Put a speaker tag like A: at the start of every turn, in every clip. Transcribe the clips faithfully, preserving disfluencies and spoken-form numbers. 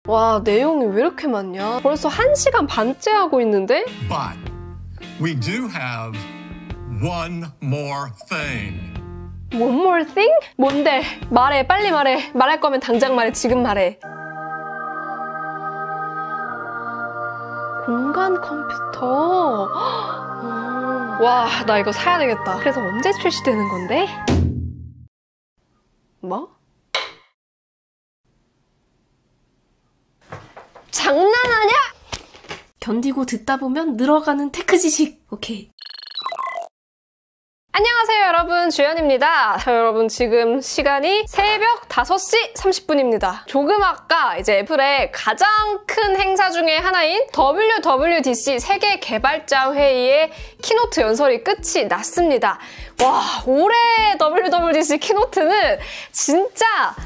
A: 와, 내용이 왜 이렇게 많냐? 벌써 한 시간 반째 하고 있는데?
B: But we do have one more thing.
A: One more thing? 뭔데? 말해, 빨리 말해. 말할 거면 당장 말해, 지금 말해. 공간 컴퓨터. 와, 나 이거 사야 되겠다. 그래서 언제 출시되는 건데? 뭐? 장난하냐? 견디고 듣다 보면 늘어가는 테크 지식. 오케이. 안녕하세요 여러분, 주연입니다. 자, 여러분 지금 시간이 새벽 다섯 시 삼십 분입니다. 조금 아까 이제 애플의 가장 큰 행사 중에 하나인 더블유 더블유 디 씨 세계 개발자 회의의 키노트 연설이 끝이 났습니다. 와, 올해 더블유 더블유 디 씨 키노트는 진짜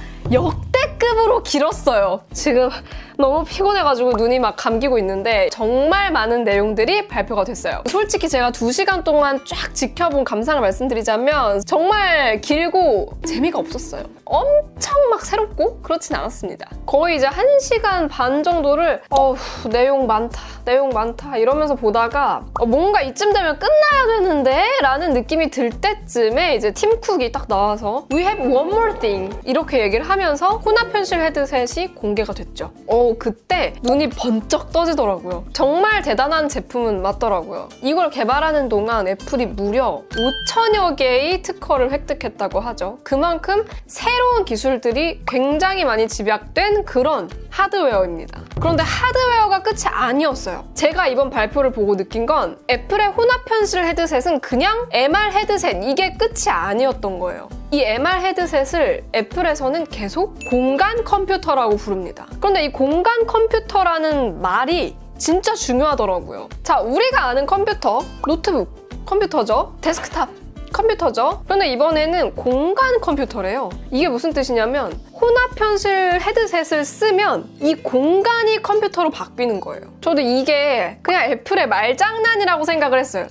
A: 역대급으로 길었어요. 지금 너무 피곤해가지고 눈이 막 감기고 있는데 정말 많은 내용들이 발표가 됐어요. 솔직히 제가 두 시간 동안 쫙 지켜본 감상을 말씀드리자면 정말 길고 재미가 없었어요. 엄청 막 새롭고 그렇진 않았습니다. 거의 이제 한 시간 반 정도를 어후, 내용 많다, 내용 많다 이러면서 보다가 어, 뭔가 이쯤 되면 끝나야 되는데? 라는 느낌이 들 때쯤에 이제 팀 쿡이 딱 나와서 We have one more thing 이렇게 얘기를 하면서 혼합 현실 헤드셋이 공개가 됐죠. 어, 그때 눈이 번쩍 떠지더라고요. 정말 대단한 제품은 맞더라고요. 이걸 개발하는 동안 애플이 무려 오천여 개의 특허를 획득했다고 하죠. 그만큼 새로운 기술들이 굉장히 많이 집약된 그런 하드웨어입니다. 그런데 하드웨어가 끝이 아니었어요. 제가 이번 발표를 보고 느낀 건 애플의 혼합 현실 헤드셋은 그냥 엠알 헤드셋, 이게 끝이 아니었던 거예요. 이 엠알 헤드셋을 애플에서는 계속 공간 컴퓨터라고 부릅니다. 그런데 이 공간 컴퓨터라는 말이 진짜 중요하더라고요. 자, 우리가 아는 컴퓨터, 노트북 컴퓨터죠. 데스크탑 컴퓨터죠. 그런데 이번에는 공간 컴퓨터래요. 이게 무슨 뜻이냐면 혼합 현실 헤드셋을 쓰면 이 공간이 컴퓨터로 바뀌는 거예요. 저도 이게 그냥 애플의 말장난이라고 생각을 했어요.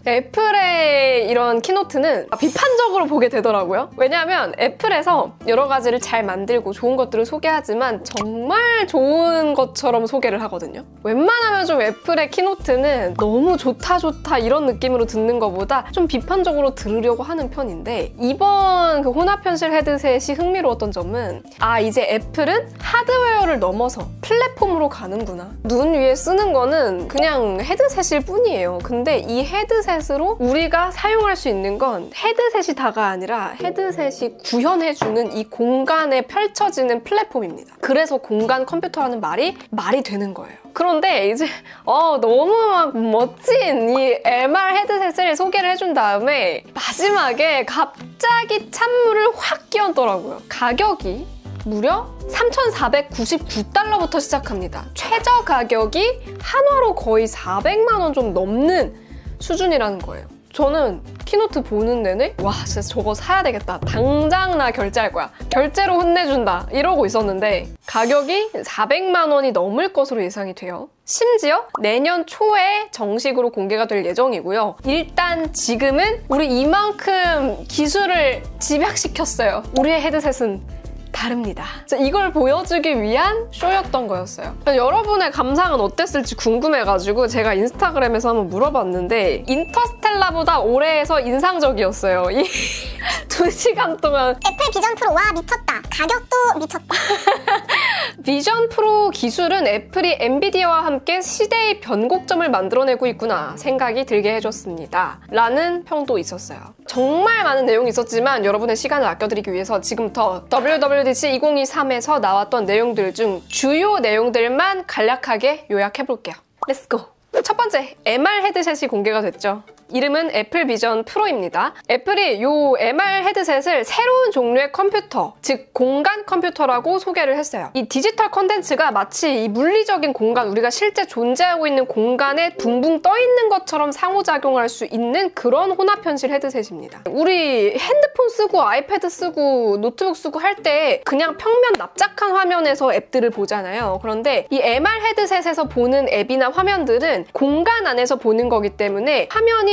A: 애플의 이런 키노트는 비판적으로 보게 되더라고요. 왜냐하면 애플에서 여러 가지를 잘 만들고 좋은 것들을 소개하지만 정말 좋은 것처럼 소개를 하거든요. 웬만하면 좀 애플의 키노트는 너무 좋다 좋다 이런 느낌으로 듣는 것보다 좀 비판적으로 들으려고 하는 편인데 이번 그 혼합 현실 헤드셋이 흥미로웠던 점은 아, 이제 애플은 하드웨어를 넘어서 플랫폼으로 가는구나. 눈 위에 쓰는 거는 그냥 헤드셋일 뿐이에요. 근데 이 헤드셋으로 우리가 사용할 수 있는 건 헤드셋이 다가 아니라 헤드셋이 구현해주는 이 공간에 펼쳐지는 플랫폼입니다. 그래서 공간 컴퓨터라는 말이 말이 되는 거예요. 그런데 이제 어, 너무 막 멋진 이 엠알 헤드셋을 소개를 해준 다음에 마지막에 갑자기 찬물을 확 끼얹더라고요. 가격이 무려 삼천사백구십구 달러부터 시작합니다. 최저 가격이 한화로 거의 사백만 원 좀 넘는 수준이라는 거예요. 저는 키노트 보는 내내 와, 진짜 저거 사야 되겠다. 당장 나 결제할 거야. 결제로 혼내준다. 이러고 있었는데 가격이 사백만 원이 넘을 것으로 예상이 돼요. 심지어 내년 초에 정식으로 공개가 될 예정이고요. 일단 지금은 우리 이만큼 기술을 집약시켰어요. 우리의 헤드셋은 다릅니다. 이걸 보여주기 위한 쇼였던 거였어요. 여러분의 감상은 어땠을지 궁금해가지고 제가 인스타그램에서 한번 물어봤는데 인터스텔라보다 올해에서 인상적이었어요. 이 두 시간 동안
C: 애플 비전 프로 와 미쳤다. 가격도 미쳤다.
A: 비전 프로 기술은 애플이 엔비디아와 함께 시대의 변곡점을 만들어내고 있구나 생각이 들게 해줬습니다. 라는 평도 있었어요. 정말 많은 내용이 있었지만 여러분의 시간을 아껴드리기 위해서 지금부터 더블유 더블유 디 씨 이천이십삼에서 나왔던 내용들 중 주요 내용들만 간략하게 요약해볼게요. 렛츠고! 첫 번째, 엠알 헤드셋이 공개가 됐죠. 이름은 애플 비전 프로입니다. 애플이 이 엠알 헤드셋을 새로운 종류의 컴퓨터, 즉 공간 컴퓨터라고 소개를 했어요. 이 디지털 컨텐츠가 마치 이 물리적인 공간, 우리가 실제 존재하고 있는 공간에 붕붕 떠 있는 것처럼 상호작용할 수 있는 그런 혼합 현실 헤드셋입니다. 우리 핸드폰 쓰고 아이패드 쓰고 노트북 쓰고 할 때 그냥 평면 납작한 화면에서 앱들을 보잖아요. 그런데 이 엠알 헤드셋에서 보는 앱이나 화면들은 공간 안에서 보는 거기 때문에 화면이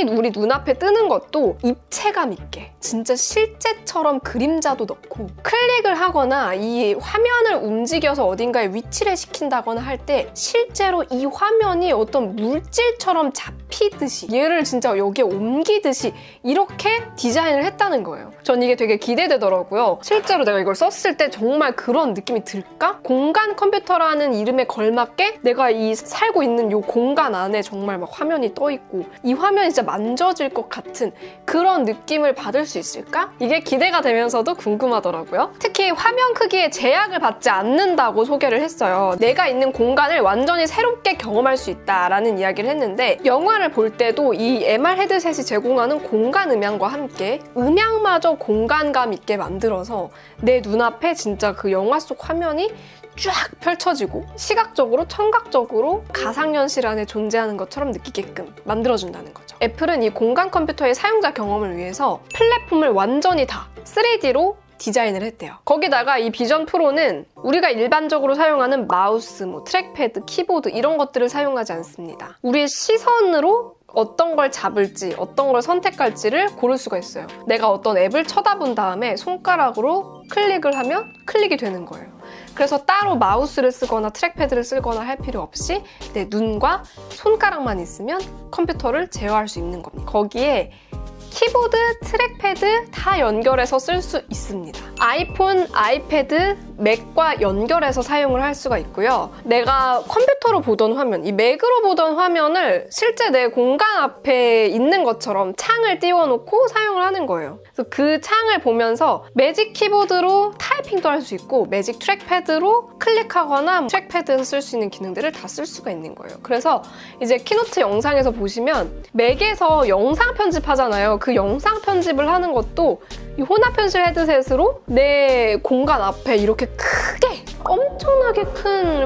A: 우리 눈앞에 뜨는 것도 입체감 있게 진짜 실제처럼 그림자도 넣고 클릭을 하거나 이 화면을 움직여서 어딘가에 위치를 시킨다거나 할 때 실제로 이 화면이 어떤 물질처럼 잡히듯이 얘를 진짜 여기에 옮기듯이 이렇게 디자인을 했다는 거예요. 전 이게 되게 기대되더라고요. 실제로 내가 이걸 썼을 때 정말 그런 느낌이 들까? 공간 컴퓨터라는 이름에 걸맞게 내가 이 살고 있는 이 공간 안에 정말 막 화면이 떠 있고 이 화면이 진짜 만져질 것 같은 그런 느낌을 받을 수 있을까? 이게 기대가 되면서도 궁금하더라고요. 특히 화면 크기에 제약을 받지 않는다고 소개를 했어요. 내가 있는 공간을 완전히 새롭게 경험할 수 있다라는 이야기를 했는데 영화를 볼 때도 이 엠알 헤드셋이 제공하는 공간 음향과 함께 음향마저 공간감 있게 만들어서 내 눈앞에 진짜 그 영화 속 화면이 쫙 펼쳐지고 시각적으로 청각적으로 가상현실 안에 존재하는 것처럼 느끼게끔 만들어준다는 거죠. 애플은 이 공간 컴퓨터의 사용자 경험을 위해서 플랫폼을 완전히 다 쓰리디로 디자인을 했대요. 거기다가 이 비전 프로는 우리가 일반적으로 사용하는 마우스, 뭐 트랙패드, 키보드 이런 것들을 사용하지 않습니다. 우리의 시선으로 어떤 걸 잡을지, 어떤 걸 선택할지를 고를 수가 있어요. 내가 어떤 앱을 쳐다본 다음에 손가락으로 클릭을 하면 클릭이 되는 거예요. 그래서 따로 마우스를 쓰거나 트랙패드를 쓰거나 할 필요 없이 내 눈과 손가락만 있으면 컴퓨터를 제어할 수 있는 겁니다. 거기에 키보드, 트랙패드 다 연결해서 쓸 수 있습니다. 아이폰, 아이패드, 맥과 연결해서 사용을 할 수가 있고요. 내가 컴퓨터로 보던 화면, 이 맥으로 보던 화면을 실제 내 공간 앞에 있는 것처럼 창을 띄워놓고 사용을 하는 거예요. 그래서 그 창을 보면서 매직 키보드로 타이핑도 할 수 있고 매직 트랙패드로 클릭하거나 트랙패드에서 쓸 수 있는 기능들을 다 쓸 수가 있는 거예요. 그래서 이제 키노트 영상에서 보시면 맥에서 영상 편집하잖아요. 그 영상 편집을 하는 것도 이 혼합현실 헤드셋으로 내 공간 앞에 이렇게 크게 엄청나게 큰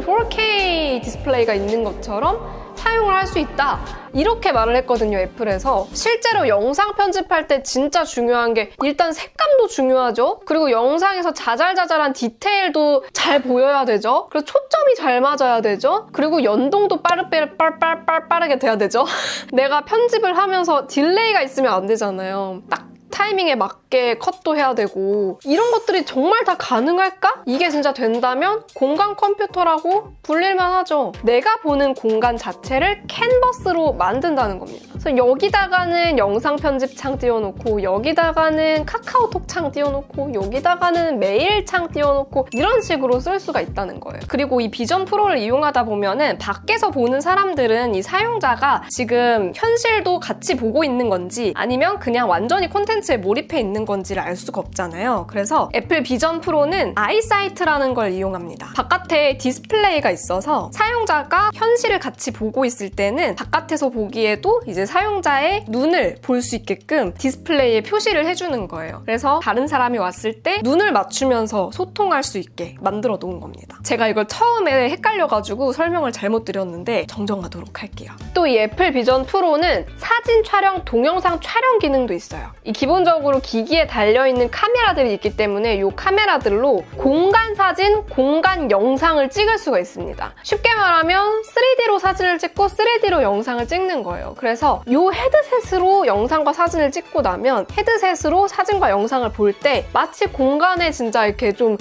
A: 포케이 디스플레이가 있는 것처럼 사용을 할 수 있다. 이렇게 말을 했거든요, 애플에서. 실제로 영상 편집할 때 진짜 중요한 게 일단 색감도 중요하죠. 그리고 영상에서 자잘자잘한 디테일도 잘 보여야 되죠. 그래서 초점이 잘 맞아야 되죠. 그리고 연동도 빠르게 빠르게 빠르게 돼야 되죠. 내가 편집을 하면서 딜레이가 있으면 안 되잖아요. 딱 타이밍에 맞게 컷도 해야 되고 이런 것들이 정말 다 가능할까? 이게 진짜 된다면 공간 컴퓨터라고 불릴만 하죠. 내가 보는 공간 자체를 캔버스로 만든다는 겁니다. 그래서 여기다가는 영상 편집 창 띄워놓고 여기다가는 카카오톡 창 띄워놓고 여기다가는 메일 창 띄워놓고 이런 식으로 쓸 수가 있다는 거예요. 그리고 이 비전 프로를 이용하다 보면은 밖에서 보는 사람들은 이 사용자가 지금 현실도 같이 보고 있는 건지 아니면 그냥 완전히 콘텐츠 에 몰입해 있는 건지를 알 수가 없잖아요. 그래서 애플 비전 프로는 아이사이트라는 걸 이용합니다. 바깥에 디스플레이가 있어서 사용자가 현실을 같이 보고 있을 때는 바깥에서 보기에도 이제 사용자의 눈을 볼 수 있게끔 디스플레이에 표시를 해주는 거예요. 그래서 다른 사람이 왔을 때 눈을 맞추면서 소통할 수 있게 만들어 놓은 겁니다. 제가 이걸 처음에 헷갈려가지고 설명을 잘못 드렸는데 정정하도록 할게요. 또 이 애플 비전 프로는 사진 촬영, 동영상 촬영 기능도 있어요. 이 기본적으로 기기에 달려있는 카메라들이 있기 때문에 이 카메라들로 공간 사진, 공간 영상을 찍을 수가 있습니다. 쉽게 말하면 쓰리디로 사진을 찍고 쓰리디로 영상을 찍는 거예요. 그래서 이 헤드셋으로 영상과 사진을 찍고 나면 헤드셋으로 사진과 영상을 볼 때 마치 공간에 진짜 이렇게 좀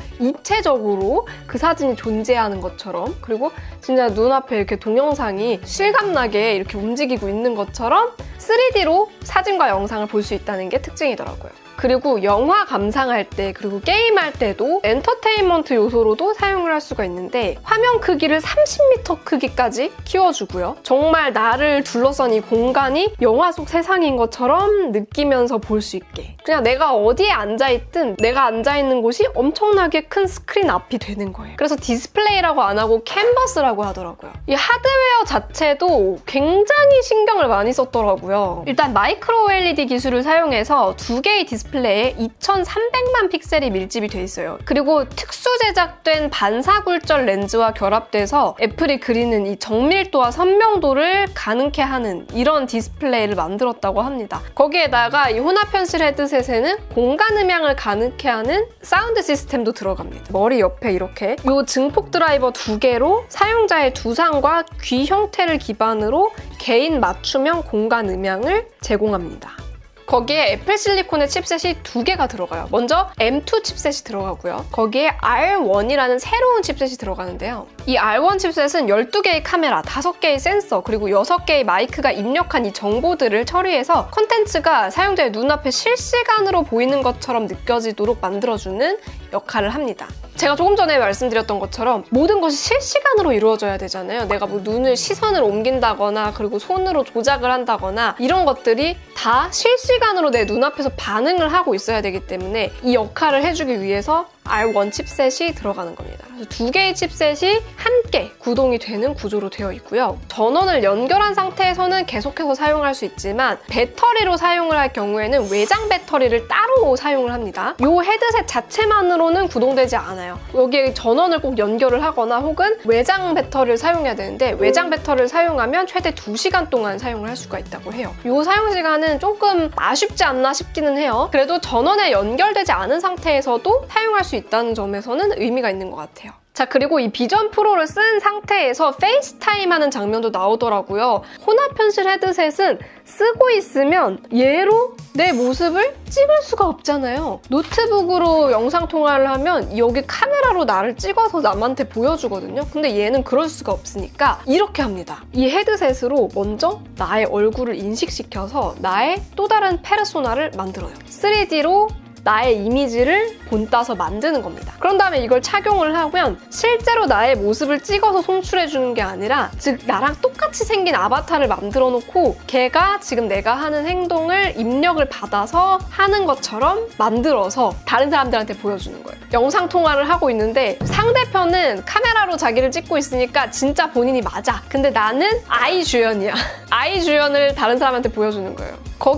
A: 입체적으로 그 사진이 존재하는 것처럼 그리고 진짜 눈앞에 이렇게 동영상이 실감나게 이렇게 움직이고 있는 것처럼 쓰리디로 사진과 영상을 볼 수 있다는 게 특징이더라고요. 그리고 영화 감상할 때 그리고 게임할 때도 엔터테인먼트 요소로도 사용을 할 수가 있는데 화면 크기를 삼십 미터 크기까지 키워주고요. 정말 나를 둘러싼 이 공간이 영화 속 세상인 것처럼 느끼면서 볼 수 있게 그냥 내가 어디에 앉아있든 내가 앉아있는 곳이 엄청나게 큰 스크린 앞이 되는 거예요. 그래서 디스플레이라고 안 하고 캔버스라고 하더라고요. 이 하드웨어 자체도 굉장히 신경을 많이 썼더라고요. 일단 마이크로 엘이디 기술을 사용해서 두 개의 디스플레이 디스플레이에 이천삼백만 픽셀이 밀집이 돼 있어요. 그리고 특수 제작된 반사굴절 렌즈와 결합돼서 애플이 그리는 이 정밀도와 선명도를 가능케 하는 이런 디스플레이를 만들었다고 합니다. 거기에다가 이 혼합 현실 헤드셋에는 공간 음향을 가능케 하는 사운드 시스템도 들어갑니다. 머리 옆에 이렇게 이 증폭 드라이버 두 개로 사용자의 두상과 귀 형태를 기반으로 개인 맞춤형 공간 음향을 제공합니다. 거기에 애플 실리콘의 칩셋이 두 개가 들어가요. 먼저 엠 투 칩셋이 들어가고요. 거기에 알 원이라는 새로운 칩셋이 들어가는데요. 이 알 원 칩셋은 열두 개의 카메라, 다섯 개의 센서, 그리고 여섯 개의 마이크가 입력한 이 정보들을 처리해서 콘텐츠가 사용자의 눈앞에 실시간으로 보이는 것처럼 느껴지도록 만들어주는 역할을 합니다. 제가 조금 전에 말씀드렸던 것처럼 모든 것이 실시간으로 이루어져야 되잖아요. 내가 뭐 눈을 시선을 옮긴다거나 그리고 손으로 조작을 한다거나 이런 것들이 다 실시간으로 내 눈앞에서 반응을 하고 있어야 되기 때문에 이 역할을 해주기 위해서 알 원 칩셋이 들어가는 겁니다. 그래서 두 개의 칩셋이 함께 구동이 되는 구조로 되어 있고요. 전원을 연결한 상태에서는 계속해서 사용할 수 있지만 배터리로 사용을 할 경우에는 외장 배터리를 따로 사용을 합니다. 이 헤드셋 자체만으로는 구동되지 않아요. 여기에 전원을 꼭 연결을 하거나 혹은 외장 배터리를 사용해야 되는데 외장 배터리를 사용하면 최대 두 시간 동안 사용을 할 수가 있다고 해요. 이 사용 시간은 조금 아쉽지 않나 싶기는 해요. 그래도 전원에 연결되지 않은 상태에서도 사용할 수 있다는 점에서는 의미가 있는 것 같아요. 자, 그리고 이 비전 프로를 쓴 상태에서 페이스타임 하는 장면도 나오더라고요. 혼합 현실 헤드셋은 쓰고 있으면 얘로 내 모습을 찍을 수가 없잖아요. 노트북으로 영상 통화를 하면 여기 카메라로 나를 찍어서 남한테 보여주거든요. 근데 얘는 그럴 수가 없으니까 이렇게 합니다. 이 헤드셋으로 먼저 나의 얼굴을 인식시켜서 나의 또 다른 페르소나를 만들어요. 쓰리 디로 나의 이미지를 본따서 만드는 겁니다. 그런 다음에 이걸 착용을 하면 실제로 나의 모습을 찍어서 송출해주는 게 아니라 즉 나랑 똑같이 생긴 아바타를 만들어 놓고 걔가 지금 내가 하는 행동을 입력을 받아서 하는 것처럼 만들어서 다른 사람들한테 보여주는 거예요. 영상통화를 하고 있는데 상대편은 카메라로 자기를 찍고 있으니까 진짜 본인이 맞아. 근데 나는 아이 주연이야. 아이 주연을 다른 사람한테 보여주는 거예요.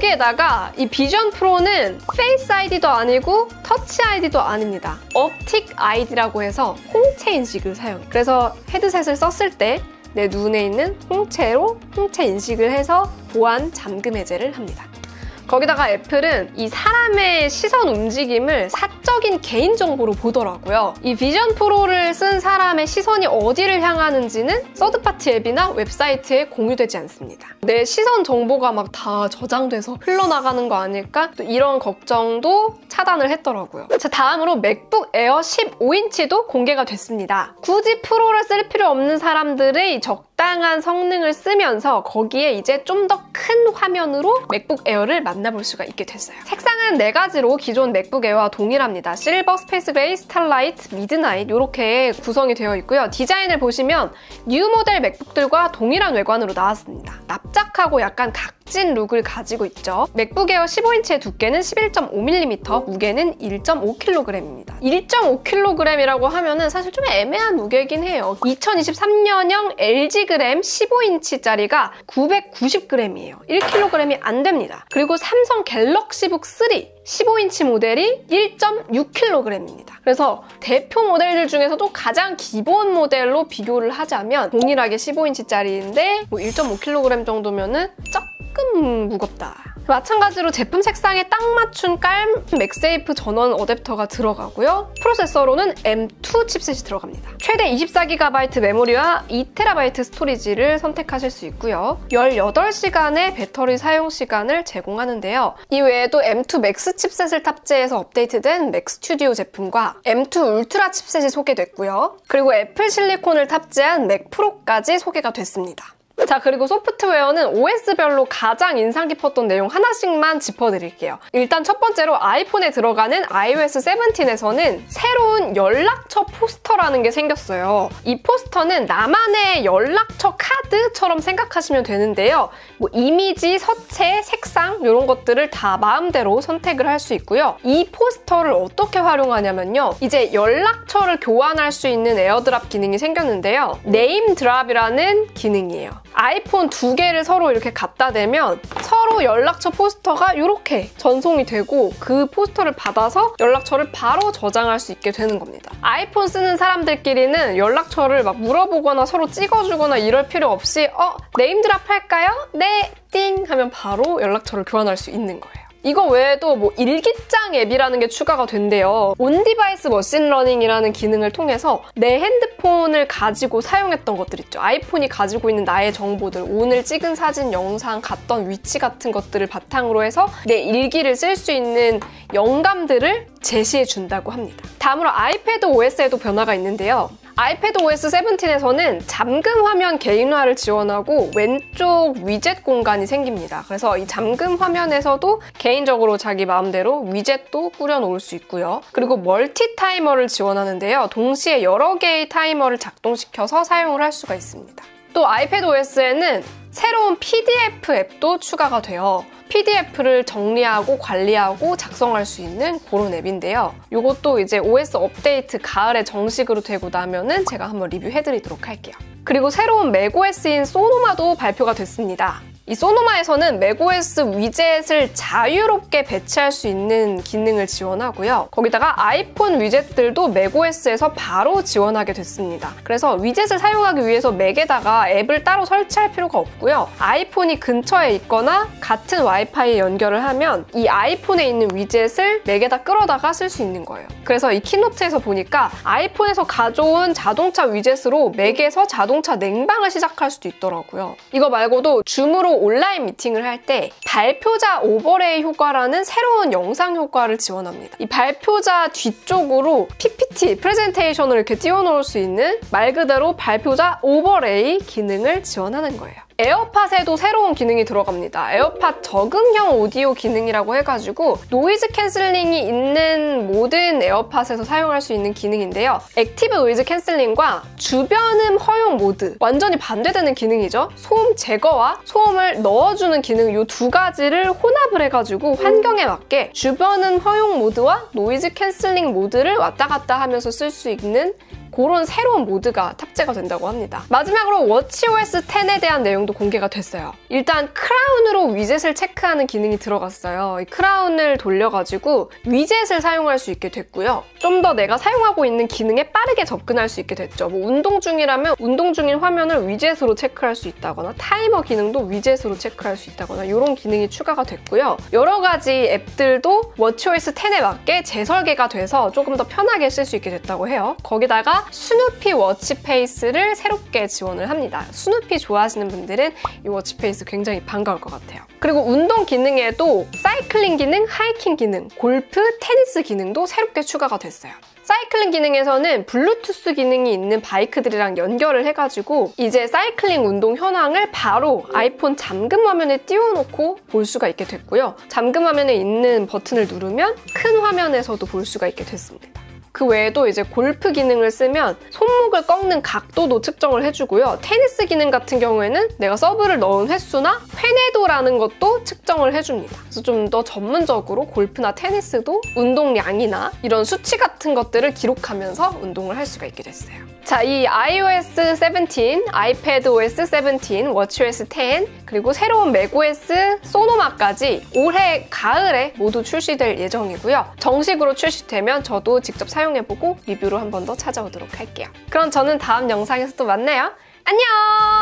A: 거기에다가 이 비전 프로는 페이스 아이디도 아니고 터치 아이디도 아닙니다. optic 아이디라고 해서 홍채 인식을 사용해요. 그래서 헤드셋을 썼을 때 내 눈에 있는 홍채로 홍채 인식을 해서 보안 잠금 해제를 합니다. 거기다가 애플은 이 사람의 시선 움직임을 사적인 개인정보로 보더라고요. 이 비전 프로를 쓴 사람의 시선이 어디를 향하는지는 서드파티 앱이나 웹사이트에 공유되지 않습니다. 내 시선 정보가 막 다 저장돼서 흘러나가는 거 아닐까? 또 이런 걱정도 차단을 했더라고요. 자, 다음으로 맥북 에어 십오 인치도 공개가 됐습니다. 굳이 프로를 쓸 필요 없는 사람들의 적당한 성능을 쓰면서 거기에 이제 좀 더 큰 화면으로 맥북 에어를 만나볼 수가 있게 됐어요. 색상은 네 가지로 기존 맥북 에어와 동일합니다. 실버, 스페이스 그레이, 스타라이트, 미드나잇 이렇게 구성이 되어 있고요. 디자인을 보시면 뉴 모델 맥북들과 동일한 외관으로 나왔습니다. 납작하고 약간 각진 룩을 가지고 있죠. 맥북 에어 십오 인치의 두께는 십일 점 오 밀리미터, 무게는 일 점 오 킬로그램입니다. 일 점 오 킬로그램이라고 하면은 사실 좀 애매한 무게긴 해요. 이천이십삼 년형 엘지 그램 십오 인치짜리가 구백구십 그램이에요. 일 킬로그램이 안 됩니다. 그리고 삼성 갤럭시북 쓰리 십오 인치 모델이 일 점 육 킬로그램입니다. 그래서 대표 모델들 중에서도 가장 기본 모델로 비교를 하자면 동일하게 십오 인치짜리인데 뭐 일 점 오 킬로그램 정도면은 조금 무겁다. 마찬가지로 제품 색상에 딱 맞춘 깔 맥세이프 전원 어댑터가 들어가고요. 프로세서로는 엠 투 칩셋이 들어갑니다. 최대 이십사 기가바이트 메모리와 이 테라바이트 스토리지를 선택하실 수 있고요. 열여덟 시간의 배터리 사용 시간을 제공하는데요. 이외에도 엠 투 맥스 칩셋을 탑재해서 업데이트된 맥 스튜디오 제품과 엠 투 울트라 칩셋이 소개됐고요. 그리고 애플 실리콘을 탑재한 맥 프로까지 소개가 됐습니다. 자, 그리고 소프트웨어는 오에스별로 가장 인상 깊었던 내용 하나씩만 짚어드릴게요. 일단 첫 번째로 아이폰에 들어가는 아이오에스 세븐틴에서는 새로운 연락처 포스터라는 게 생겼어요. 이 포스터는 나만의 연락처 카드 카드처럼 생각하시면 되는데요. 뭐 이미지, 서체, 색상 이런 것들을 다 마음대로 선택을 할 수 있고요. 이 포스터를 어떻게 활용하냐면요. 이제 연락처를 교환할 수 있는 에어드랍 기능이 생겼는데요. 네임 드랍이라는 기능이에요. 아이폰 두 개를 서로 이렇게 갖다 대면 서로 연락처 포스터가 이렇게 전송이 되고 그 포스터를 받아서 연락처를 바로 저장할 수 있게 되는 겁니다. 아이폰 쓰는 사람들끼리는 연락처를 막 물어보거나 서로 찍어주거나 이럴 필요 없이 어? 네임드랍 할까요? 네! 띵! 하면 바로 연락처를 교환할 수 있는 거예요. 이거 외에도 뭐 일기장 앱이라는 게 추가가 된대요. 온디바이스 머신러닝이라는 기능을 통해서 내 핸드폰을 가지고 사용했던 것들 있죠. 아이폰이 가지고 있는 나의 정보들, 오늘 찍은 사진, 영상, 갔던 위치 같은 것들을 바탕으로 해서 내 일기를 쓸 수 있는 영감들을 제시해 준다고 합니다. 다음으로 아이패드 오에스에도 변화가 있는데요. 아이패드 오에스 세븐틴에서는 잠금 화면 개인화를 지원하고 왼쪽 위젯 공간이 생깁니다. 그래서 이 잠금 화면에서도 개인적으로 자기 마음대로 위젯도 꾸려놓을 수 있고요. 그리고 멀티 타이머를 지원하는데요. 동시에 여러 개의 타이머를 작동시켜서 사용을 할 수가 있습니다. 또 아이패드 오에스에는 새로운 피디에프 앱도 추가가 돼요. 피디에프를 정리하고 관리하고 작성할 수 있는 그런 앱인데요. 이것도 이제 오에스 업데이트 가을에 정식으로 되고 나면은 제가 한번 리뷰해드리도록 할게요. 그리고 새로운 맥오에스인 소노마도 발표가 됐습니다. 이 소노마에서는 맥오에스 위젯을 자유롭게 배치할 수 있는 기능을 지원하고요. 거기다가 아이폰 위젯들도 맥오에스에서 바로 지원하게 됐습니다. 그래서 위젯을 사용하기 위해서 맥에다가 앱을 따로 설치할 필요가 없고요. 아이폰이 근처에 있거나 같은 와이파이에 연결을 하면 이 아이폰에 있는 위젯을 맥에다 끌어다가 쓸 수 있는 거예요. 그래서 이 키노트에서 보니까 아이폰에서 가져온 자동차 위젯으로 맥에서 자동차 냉방을 시작할 수도 있더라고요. 이거 말고도 줌으로 온라인 미팅을 할 때 발표자 오버레이 효과라는 새로운 영상 효과를 지원합니다. 이 발표자 뒤쪽으로 피피티, 프레젠테이션을 이렇게 띄워놓을 수 있는 말 그대로 발표자 오버레이 기능을 지원하는 거예요. 에어팟에도 새로운 기능이 들어갑니다. 에어팟 적응형 오디오 기능이라고 해가지고 노이즈 캔슬링이 있는 모든 에어팟에서 사용할 수 있는 기능인데요. 액티브 노이즈 캔슬링과 주변음 허용 모드, 완전히 반대되는 기능이죠. 소음 제거와 소음을 넣어주는 기능 이 두 가지를 혼합을 해가지고 환경에 맞게 주변음 허용 모드와 노이즈 캔슬링 모드를 왔다 갔다 하면서 쓸 수 있는 그런 새로운 모드가 탑재가 된다고 합니다. 마지막으로 워치오에스 텐에 대한 내용도 공개가 됐어요. 일단 크라운으로 위젯을 체크하는 기능이 들어갔어요. 이 크라운을 돌려가지고 위젯을 사용할 수 있게 됐고요. 좀 더 내가 사용하고 있는 기능에 빠르게 접근할 수 있게 됐죠. 뭐 운동 중이라면 운동 중인 화면을 위젯으로 체크할 수 있다거나 타이머 기능도 위젯으로 체크할 수 있다거나 이런 기능이 추가가 됐고요. 여러 가지 앱들도 워치오에스 텐에 맞게 재설계가 돼서 조금 더 편하게 쓸 수 있게 됐다고 해요. 거기다가 스누피 워치페이스를 새롭게 지원을 합니다. 스누피 좋아하시는 분들은 이 워치페이스 굉장히 반가울 것 같아요. 그리고 운동 기능에도 사이클링 기능, 하이킹 기능, 골프, 테니스 기능도 새롭게 추가가 됐어요. 사이클링 기능에서는 블루투스 기능이 있는 바이크들이랑 연결을 해가지고 이제 사이클링 운동 현황을 바로 아이폰 잠금 화면에 띄워놓고 볼 수가 있게 됐고요. 잠금 화면에 있는 버튼을 누르면 큰 화면에서도 볼 수가 있게 됐습니다. 그 외에도 이제 골프 기능을 쓰면 손목을 꺾는 각도도 측정을 해주고요. 테니스 기능 같은 경우에는 내가 서브를 넣은 횟수나 회내도라는 것도 측정을 해줍니다. 그래서 좀 더 전문적으로 골프나 테니스도 운동량이나 이런 수치 같은 것들을 기록하면서 운동을 할 수가 있게 됐어요. 자, 이 아이오에스 세븐틴, 아이패드 오에스 세븐틴, 워치오에스 텐, 그리고 새로운 맥오에스 소노마까지 올해 가을에 모두 출시될 예정이고요. 정식으로 출시되면 저도 직접 사용해보고 리뷰로 한 번 더 찾아오도록 할게요. 그럼 저는 다음 영상에서 또 만나요. 안녕!